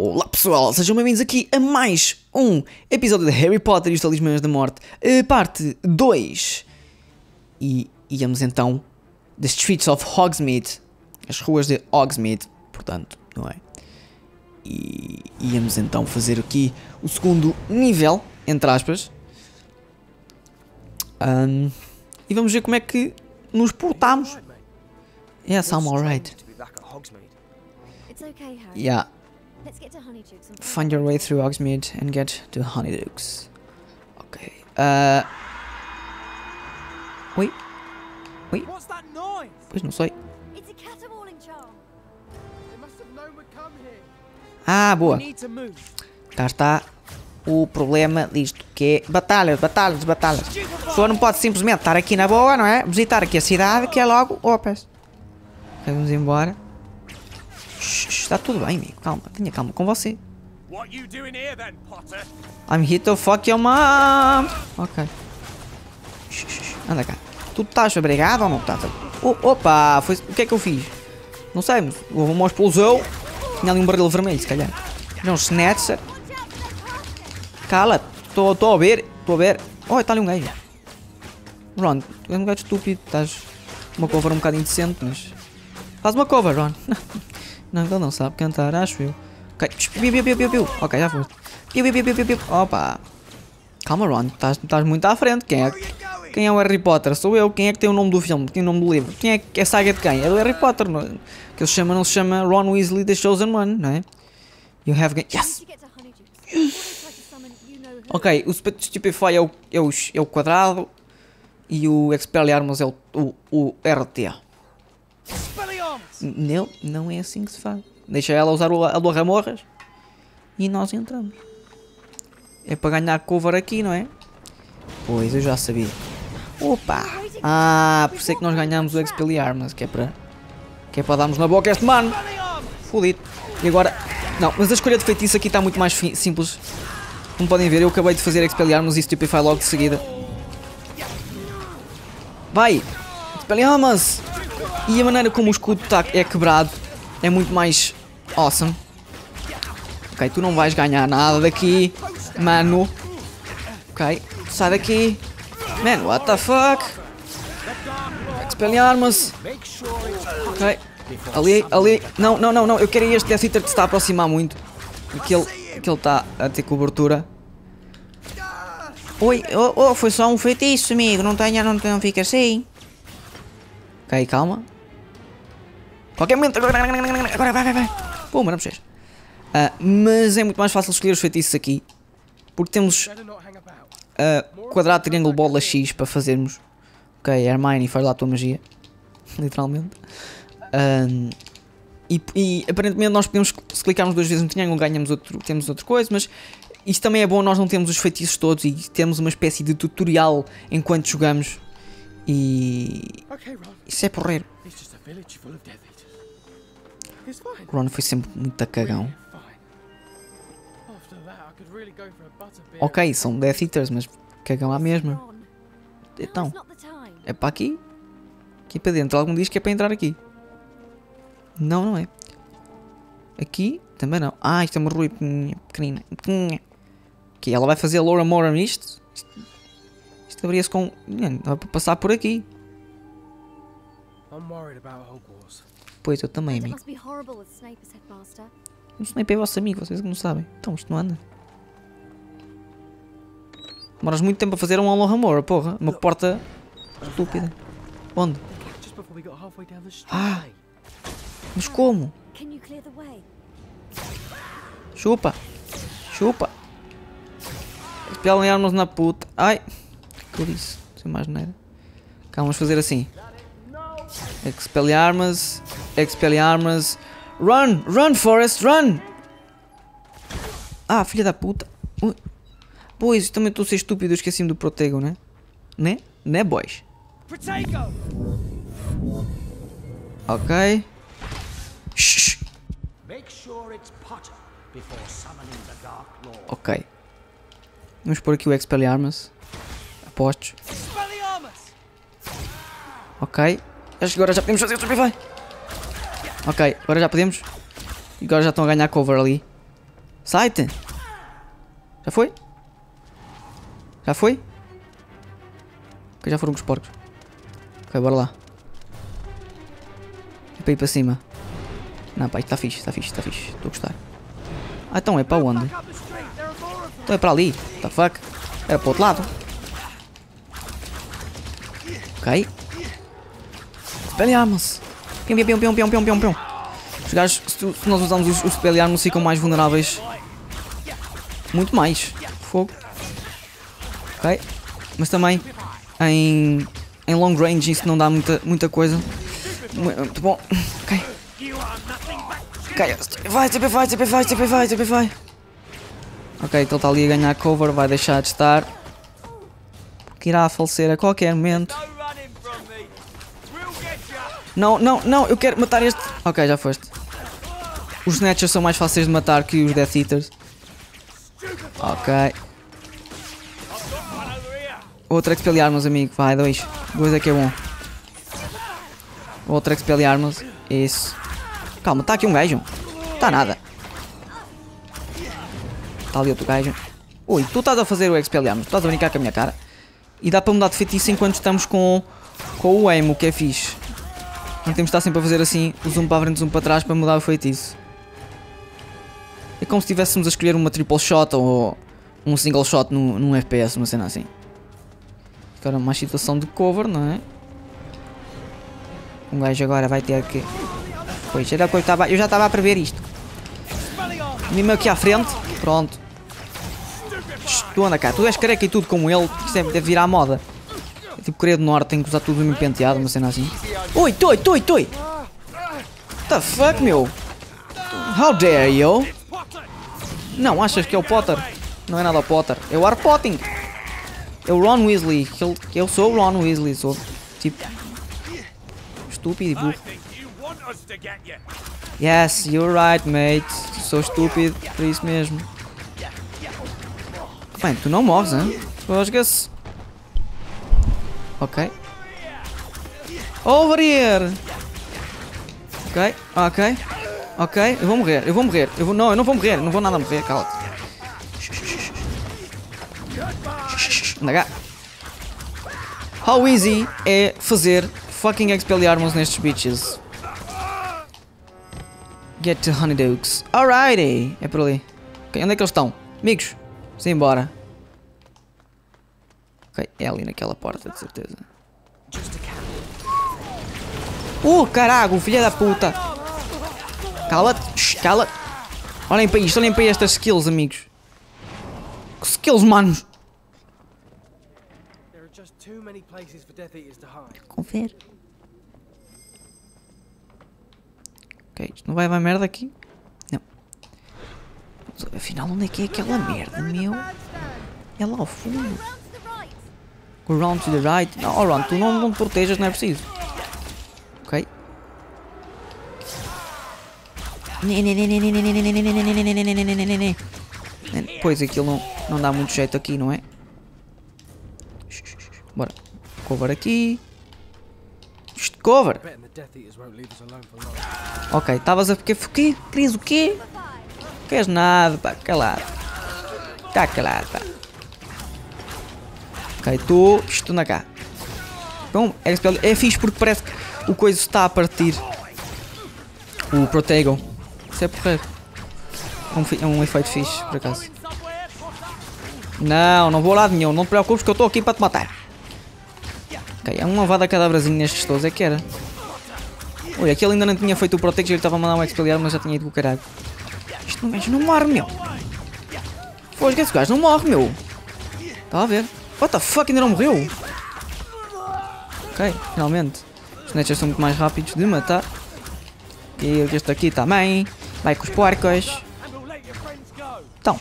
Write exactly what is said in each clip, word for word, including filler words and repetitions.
Olá pessoal, sejam bem-vindos aqui a mais um episódio de Harry Potter e os Talismãs da Morte, parte dois. E íamos então The Streets of Hogsmeade, as ruas de Hogsmeade, portanto, não é? E íamos então fazer aqui o segundo nível, entre aspas. Um, e vamos ver como é que nos portamos. Yes, I'm alright. Yeah. Find your way through Hogsmeade and get to Honeydukes. Ok. Uh... Oi? Oi? Pois não sei. Ah, boa. Cá está o problema disto, que é batalhas, batalhas, batalhas. A pessoa não pode simplesmente estar aqui na boa, não é? Visitar aqui a cidade, que é logo opas. Ok, vamos embora. Shhh, está tudo bem, amigo. Calma, tenha calma com você. I'm here to fuck your mom. Ok. Shhh, shhh, anda cá. Tu estás obrigado ou não estás? Oh, opa, foi... o que é que eu fiz? Não sei, mas houve uma explosão. Tinha ali um barril vermelho, se calhar. Era um snatcher. Cala, estou a ver, estou a ver. Oh, está ali um gajo. Ron, é um gajo estúpido. Estás uma cover um bocado indecente, mas... faz uma cover, Ron. Não, ele não sabe cantar, acho eu. Ok, piu, piu, piu, piu, piu. Ok, já foi. Piu, piu, piu, piu, piu. Opa. Calma, Ron, estás, estás muito à frente. Quem é, quem é o Harry Potter? Sou eu. Quem é que tem o nome do filme? Quem é o nome do livro? Quem é que é a saga de quem? É do Harry Potter, não é? Que ele chama, não se chama Ron Weasley The Chosen One, não é? You have... Yes! Yes! Ok, o Stupefy é o, é, o, é o quadrado e o Expelliarmus é o, o, o R T. Não, não é assim que se faz. Deixa ela usar o Alohomorras e nós entramos. É para ganhar cover aqui, não é? Pois, eu já sabia. Opa! Ah, por isso é que nós ganhamos o Expelliarmus, que é para que é para darmos na boca a este mano. Fodido. E agora... não, mas a escolha de feitiço aqui está muito mais simples. Como podem ver, eu acabei de fazer Expelliarmus e Stupefy logo de seguida. Vai! Expelliarmus! E a maneira como o escudo tá, é quebrado é muito mais awesome. Ok, tu não vais ganhar nada daqui, mano. Ok, sai daqui. Man, what the fuck? Expelliarmus. Ok, ali, ali. Não, não, não, não. Eu quero este Death Eater que se está a aproximar muito. Aquele, aquele está a ter cobertura. Oi, oh, oh, foi só um feitiço, amigo. Não tenha, não, não fica assim. Ok, calma. Qualquer momento. Agora vai, vai, vai. Pô, mano, uh, mas é muito mais fácil escolher os feitiços aqui. Porque temos uh, quadrado, triângulo, bola, X para fazermos. Ok, Hermione, faz lá a tua magia. Literalmente. Um, e, e aparentemente nós podemos, se clicarmos duas vezes no triângulo, ganhamos outro, temos outra coisa. Mas isto também é bom, nós não temos os feitiços todos e temos uma espécie de tutorial enquanto jogamos. E... isso é porreiro. Ron foi sempre muito cagão. Ok, são Death Eaters, mas cagão à mesma. Então, é para aqui? Aqui para dentro. Algum diz que é para entrar aqui. Não, não é. Aqui também não. Ah, isto é uma rua pequenina. Ok, ela vai fazer a Laura Mora nisto. Isto, isto abria-se com... dá para passar por aqui. Pois, eu também, amigo. O Snape é vosso amigo, vocês que não sabem. Então, isto não anda. Demoras muito tempo a fazer um Alohomora, porra. Uma porta estúpida. Onde? Ah! Mas como? Chupa! Chupa! Expelliarmus na puta. Ai! Por isso, sem mais nada. Calma, vamos fazer assim. Expelliarmus, Expelliarmus. Run, run, Forrest, run! Ah, filha da puta. Ui. Pois, também estou a ser estúpido, esqueci-me do Protego, né? Né? Né, boys? Ok. Shhh. Ok. Vamos pôr aqui o Expelliarmus. Apostos. Ok. Acho que agora já podemos fazer o Stupefy. Ok, agora já podemos. E agora já estão a ganhar cover ali. Sai-te. Já foi? Já foi? Ok, já foram com os porcos. Ok, bora lá. É para ir para cima. Não, pá, isto está fixe, está fixe, está fixe. Estou a gostar. Ah, então é para onde? Então é para ali. What the fuck? Era para o outro lado. Ok. Espelhamos. Pium, pium, pium, pium, pium, pium, pium. Os gajos, se, tu, se nós usarmos os, os espelharmos, ficam mais vulneráveis. Muito mais. Fogo. Ok. Mas também em, em long range isso não dá muita, muita coisa. Muito bom. Ok. Ok. Vai, T P vai, T P vai, T P vai, T P vai. Ok, então está ali a ganhar cover. Vai deixar de estar. Porque irá falecer a qualquer momento. Não, não, não. Eu quero matar este. Ok, já foste. Os Snatchers são mais fáceis de matar que os Death Eaters. Ok. Outro Expelliarmus, amigo. Vai, dois. Dois é que é bom. Outro Expelliarmus. Isso. Calma, está aqui um gajo. Está nada. Está ali outro gajo. Ui, tu estás a fazer o Expelliarmus. Estás a brincar com a minha cara. E dá para mudar de feitiço enquanto estamos com, com o aim, o que é fixe. Não temos de estar sempre a fazer assim, o zoom para a frente, zoom para trás para mudar o feitiço. É como se estivéssemos a escolher uma triple shot ou um single shot num, num F P S, uma cena assim. Agora mais situação de cover, não é? Um gajo agora vai ter que... Pois, era que eu, estava, eu já estava a prever isto. Mesmo aqui à frente, pronto. Tu anda cá, tu és careca e tudo como ele, isto deve virar a moda. É tipo Coreia do Norte, tem que usar tudo mesmo penteado, uma cena assim. Oi, toi, toi, toi! What the fuck, meu? How dare you? Não, achas que é o Potter? Não é nada o Potter, é o Harry Potting. É o Ron Weasley, que eu, que eu sou o Ron Weasley, sou tipo estúpido e burro. Yes, you're right, mate. Sou estúpido, por isso mesmo. Bem, tu não morres, hein? Fosga-se. Ok. Over here. Ok, ok. Ok, eu vou morrer, eu vou morrer. Eu vou, não, eu não vou morrer, não vou nada morrer, cala-te. Anda cá. How easy é fazer fucking Expelliarmus nestes bitches. Get to Honeydukes. Alrighty. É por ali. Ok, onde é que eles estão? Amigos, vamos embora. Ok, é ali naquela porta, de certeza. Uh, carago, filha da puta. Cala-te, cala-te. Olhem para isto, olhem para estas skills, amigos. Que skills, manos. Confere. Ok, isto não vai haver merda aqui? Não. Afinal, onde é que é aquela merda, meu? É lá ao fundo. Go round to the right. Não, oh, Ron, tu não, não te protejas, não é preciso. Ok. Pois aquilo não, não dá muito jeito aqui, não é? Bora. Cover aqui. Cover. Ok, estavas a... Porque, quê? Querias o quê? Queres nada, pá. Calado. Tá calado, pá. Ok, tu... Isto anda cá. Bom, é, é fixe porque parece que o coisa está a partir. O Protego. Isso é porreiro. É um, é um efeito fixe, por acaso. Não, não vou a lado nenhum. Não te preocupes que eu estou aqui para te matar. Ok, é uma vada cadabrazinho nestes todos, é que era. Ui, aquele ainda não tinha feito o Protego, ele estava a mandar um Expelliarmus, mas já tinha ido com o caralho. Isto não, não morre, meu. Pô, esse gajo não morre, meu. Está a ver? What the fuck, ainda não morreu? Ok, finalmente. Os Snatchers são muito mais rápidos de matar. E este aqui também. Vai com os porcos. Então.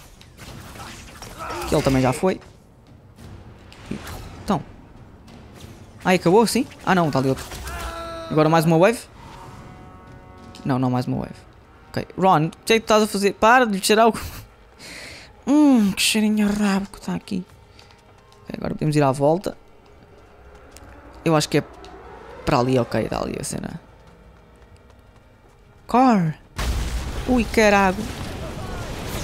Ele também já foi. Então. Ai, acabou assim? Ah não, está ali outro. Agora mais uma wave? Não, não mais uma wave. Ok, Ron, o que é que tu estás a fazer? Para de lhe cheirar o... Hum, que cheirinho a rabo que está aqui. Okay, agora podemos ir à volta. Eu acho que é para ali, ok, dá ali a cena. Car! Ui, carago!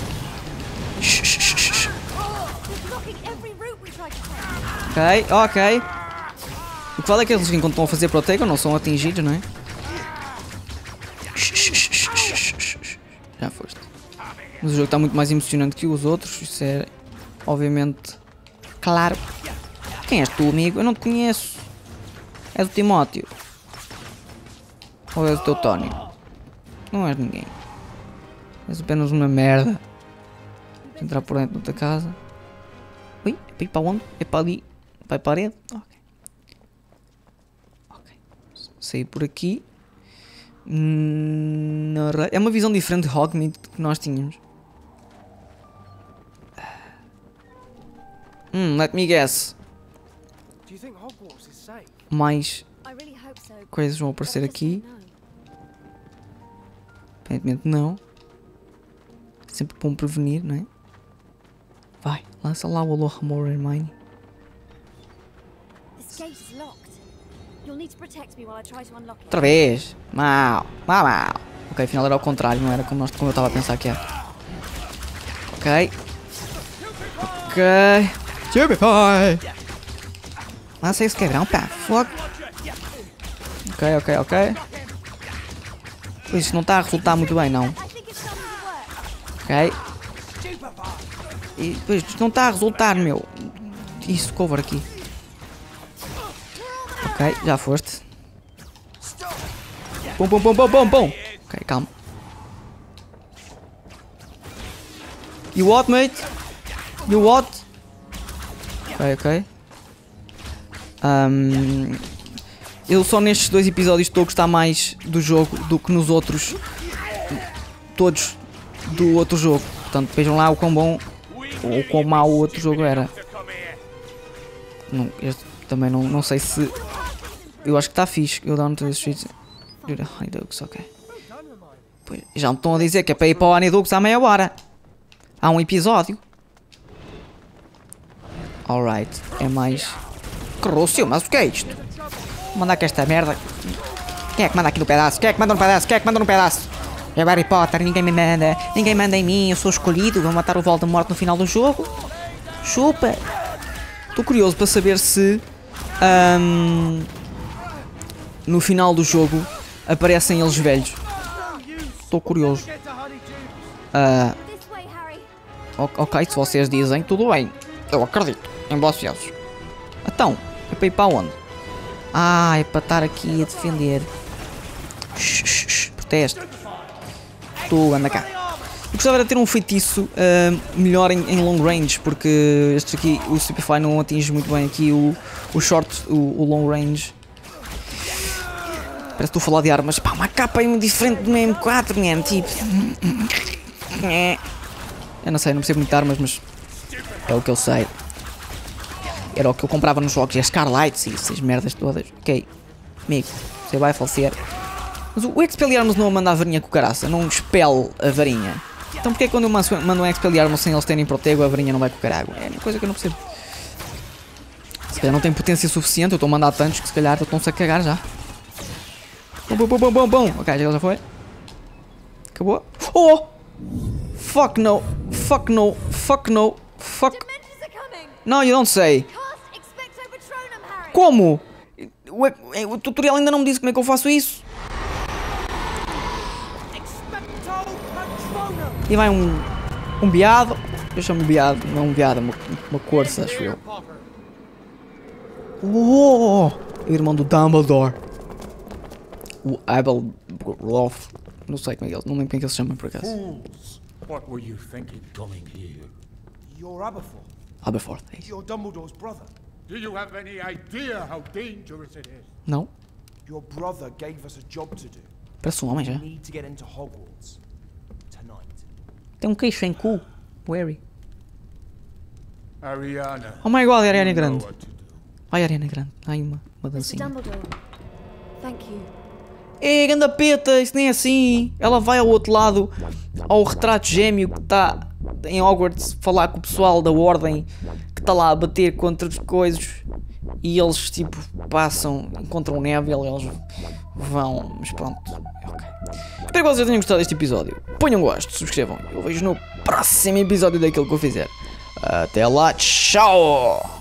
Ok, ok. O que vale é que eles enquanto estão a fazer Protection não são atingidos, não é? Já foste. Mas o jogo está muito mais emocionante que os outros. Isso é, obviamente, claro. Quem és tu, amigo? Eu não te conheço. És o Timóteo. Ou és o teu Tony? Não és ninguém. És apenas uma merda. Vou entrar por dentro da tua casa. Ui, é para ir para onde? É para ali. Para a parede? Ok. Ok. Sair por aqui. Hum, é uma visão diferente de Hogsmeade que nós tínhamos. Hum, let me guess. Mais coisas vão aparecer aqui. Aparentemente não. Sempre bom prevenir, não é? Vai, lança lá o Alohomora, Hermione. Outra vez! Mau! Mau, mau! Ok, afinal era ao contrário, não era como, nós, como eu estava a pensar que era. Ok. Ok. Super pai! Lança esse quebrão, pá! Fogo! Ok, ok, ok. Pois isso não está a resultar muito bem, não. Ok. E pois isto não está a resultar, meu. Isso, cover aqui. Ok, já foste. Bom, bom, bom, bom, bom, bom. Ok, calma. You what, mate? You what? Ok, ok. Um, eu só nestes dois episódios estou a gostar mais do jogo do que nos outros. Todos do outro jogo. Portanto, vejam lá o quão bom ou quão mau o outro jogo era. Não, este também não, não sei se... Eu acho que está fixe. Eu down to the streets. Do the Honeydukes, ok. Pois, já me estão a dizer que é para ir para o Honeydukes há meia hora. Há um episódio. Alright. É mais... Carrocio, mas o que é isto? Vou mandar aqui esta merda. Quem é que manda aqui no pedaço? Quem é que manda no pedaço? Quem é que manda no pedaço? É Harry Potter, ninguém me manda. Ninguém manda em mim, eu sou escolhido. Vou matar o Voldemort no final do jogo. Chupa. Estou curioso para saber se... Um, no final do jogo aparecem eles velhos. Estou curioso. Uh, ok, se vocês dizem, tudo bem. Eu acredito em vocês. Então, é para ir para onde? Ah, é para estar aqui a defender. Shhh, shh, shh, proteste. Tu, anda cá. Eu gostava de ter um feitiço uh, melhor em, em long range, porque este aqui, o Stupefy, não atinge muito bem aqui o, o short, o, o long range. Parece que estou a falar de armas. Pá, uma capa é diferente do M quatro, né? Tipo... Eu não sei, não percebo muito de armas, mas é o que eu sei. Era o que eu comprava nos jogos, é Scarlights e essas merdas todas. Ok, amigo, você vai falecer. Mas o Expelliarmus não manda a varinha com caraça, não expele a varinha. Então porquê é que quando eu mando um Expelliarmus sem eles terem protego, a varinha não vai com carago? É uma coisa que eu não percebo. Se calhar não tem potência suficiente, eu estou a mandar tantos que se calhar estão-se a cagar já. Bom, bom, bom, bom, bom, bom. Ok, já foi. Acabou. Oh! Fuck no, fuck no, fuck no, fuck... No, you don't say. Como? O, o tutorial ainda não me disse como é que eu faço isso. E vai um, um beado. Eu chamo beado, não é um beado, é uma, uma corça, acho eu. Oh! É o irmão do Dumbledore. O Abelroth. Não sei como é que ele, não lembro como é que ele se chama por acaso. What were you thinking coming here? You're Aberforth. Aberforth, é isso. You're Dumbledore's brother. Do you have any idea how dangerous it is? Não? Your brother gave us a job to do. Parece um homem já. We need to get into Hogwarts tonight. Tem um queixo em cu. O Harry. Ariana. Oh my god, a Ariana é you know grande. what to do. Ai, a Ariana é grande. Ai, uma, uma dancinha. Dumbledore, thank you. É, ganda peta, isso nem é assim. Ela vai ao outro lado, ao retrato gêmeo que está em Hogwarts, falar com o pessoal da Ordem que está lá a bater contra as coisas. E eles, tipo, passam, encontram o Neville, eles vão, mas pronto. Ok. Espero que vocês tenham gostado deste episódio. Ponham um gosto, subscrevam. Eu vejo no próximo episódio daquilo que eu fizer. Até lá, tchau!